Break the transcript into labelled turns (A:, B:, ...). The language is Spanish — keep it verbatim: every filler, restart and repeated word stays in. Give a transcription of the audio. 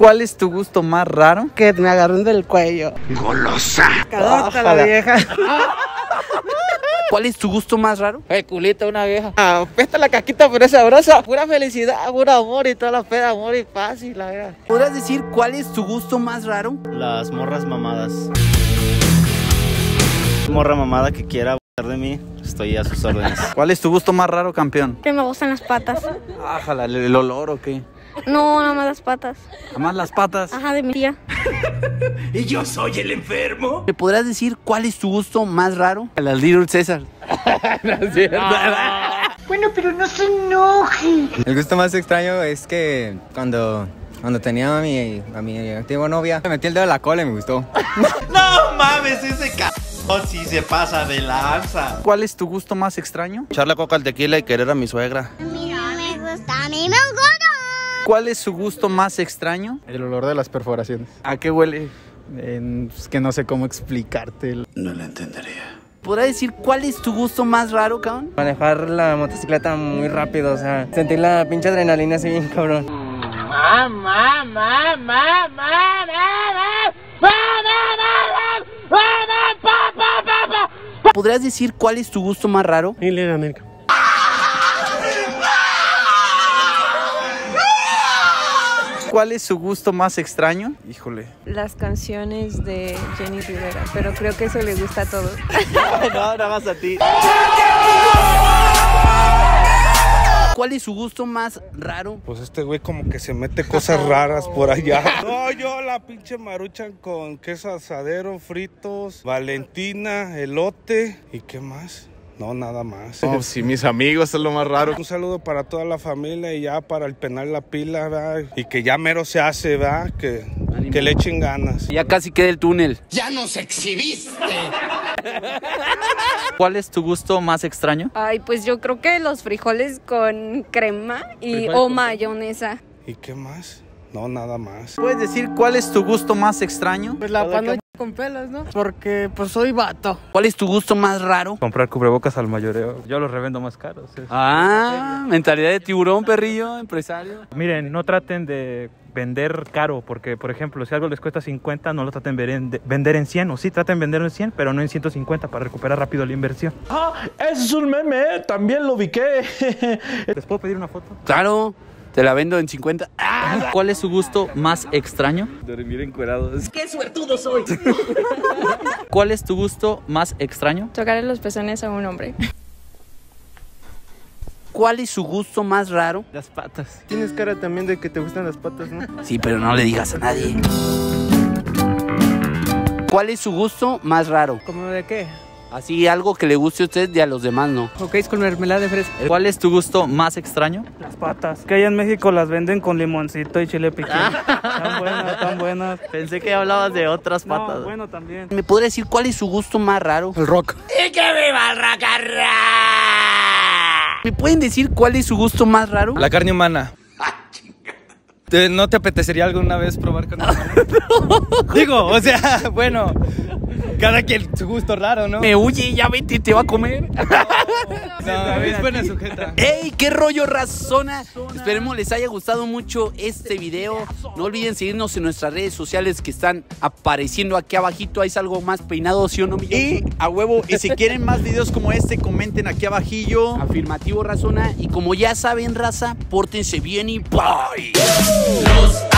A: cuál es tu gusto más raro?
B: Que me agarren del cuello.
A: ¡Golosa!
B: Cadota la vieja.
A: ¿Cuál es tu gusto más raro?
B: El culito de una vieja. Ah, pesta la caquita, pero es sabrosa. Pura felicidad, puro amor y toda la fe de amor y paz y la verdad.
A: ¿Podrás decir cuál es tu gusto más raro?
C: Las morras mamadas. Morra mamada que quiera abusar de mí, estoy a sus órdenes.
A: ¿Cuál es tu gusto más raro, campeón?
D: Que me gustan las patas.
A: Ájala, ¿el, el olor o qué?
D: No, nada más las patas.
A: ¿Nada más las patas?
D: Ajá, de mi tía.
A: ¿Y yo soy el enfermo? ¿Me podrás decir cuál es tu gusto más raro? La Little César. No es cierto.
E: Bueno, pero no se enoje.
F: El gusto más extraño es que cuando, cuando tenía a mi, a mi antigua novia, me metí el dedo en la cola y me gustó.
C: No mames, ese c... si se pasa de lanza.
A: ¿Cuál es tu gusto más extraño?
C: Echarle coca al tequila y querer a mi suegra.
E: A mí no me gusta, a mí me gusta.
A: ¿Cuál es su gusto más extraño?
G: El olor de las perforaciones.
A: ¿A qué huele?
G: Eh, es que no sé cómo explicarte.
C: No lo entendería.
A: ¿Podrás decir cuál es tu gusto más raro, cabrón?
B: Manejar la motocicleta muy rápido, o sea, sentir la pinche adrenalina así bien cabrón.
E: Mamá, mamá, mamá, mamá,
A: ¿Podrías decir cuál es tu gusto más raro?
B: Ilegalmente.
A: ¿Cuál es su gusto más extraño?
G: Híjole.
H: Las canciones de Jenny Rivera, pero creo que eso le gusta a todos.
C: No, nada más a ti.
A: ¿Cuál es su gusto más raro?
I: Pues este güey como que se mete cosas raras por allá. No, yo la pinche maruchan con queso asadero, fritos, Valentina, elote y ¿qué más? No, nada más.
G: No, sí, mis amigos es lo más raro.
I: Un saludo para toda la familia y ya para el penal La Pila, ¿verdad? Y que ya mero se hace, ¿verdad? Que, que le echen ganas.
A: Ya casi queda el túnel.
E: ¡Ya nos exhibiste!
A: ¿Cuál es tu gusto más extraño?
H: Ay, pues yo creo que los frijoles con crema y
A: ¿Frijoles
H: o
A: con
H: mayonesa.
I: ¿Y qué más? No, nada más.
A: ¿Puedes decir cuál es tu gusto más extraño?
B: Pues la panocha con pelos, ¿no? Porque pues soy vato.
A: ¿Cuál es tu gusto más raro?
G: Comprar cubrebocas al mayoreo. Yo los revendo más caros. Es.
A: Ah, mentalidad de tiburón, perrillo, empresario.
J: Miren, no traten de vender caro, porque por ejemplo, si algo les cuesta cincuenta, no lo traten de vender en cien, o sí traten de vender en cien, pero no en ciento cincuenta para recuperar rápido la inversión.
K: Ah, ese es un meme, también lo ubiqué.
J: ¿Les puedo pedir una foto?
A: Claro, te la vendo en cincuenta. ¿Cuál es su gusto más extraño?
G: Dormir encuerados.
E: ¡Qué suertudo soy!
A: ¿Cuál es tu gusto más extraño?
H: Tocarle los pezones a un hombre.
A: ¿Cuál es su gusto más raro?
B: Las patas. Tienes cara también de que te gustan las patas, ¿no?
A: Sí, pero no le digas a nadie. ¿Cuál es su gusto más raro?
B: ¿Cómo de qué?
A: Así, algo que le guste a usted y a los demás no.
B: Ok, es con mermelada de fresa.
A: ¿Cuál es tu gusto más extraño?
J: Las patas. Que allá en México las venden con limoncito y chile piquín. Tan buenas, tan buenas.
A: Pensé que hablabas de otras patas.
J: No, bueno, también.
A: ¿Me podría decir cuál es su gusto más raro?
G: El rock.
E: ¡Y que viva el rock and roll!
A: ¿Me pueden decir cuál es su gusto más raro?
F: La carne humana. ¿Te, ¿No te apetecería alguna vez probar carne humana? No. Digo, o sea, bueno, cada quien su gusto raro, ¿no?
A: Me huye, ya vete, te va a comer.
F: No, es buena sujeta.
A: ¡Ey! ¡Qué rollo, razona! Esperemos les haya gustado mucho este video. No olviden seguirnos en nuestras redes sociales que están apareciendo aquí abajito. Ahí salgo más peinado, ¿sí o no, mi
L: Y a huevo, y si quieren más videos como este, comenten aquí abajillo.
A: Afirmativo, razona. Y como ya saben, raza, pórtense bien y bye.
E: Los